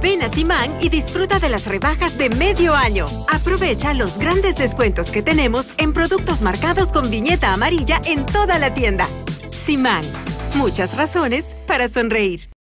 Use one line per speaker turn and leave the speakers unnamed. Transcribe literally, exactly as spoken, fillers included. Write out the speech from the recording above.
Ven a Simán y disfruta de las rebajas de medio año. Aprovecha los grandes descuentos que tenemos en productos marcados con viñeta amarilla en toda la tienda. Simán. Muchas razones para sonreír.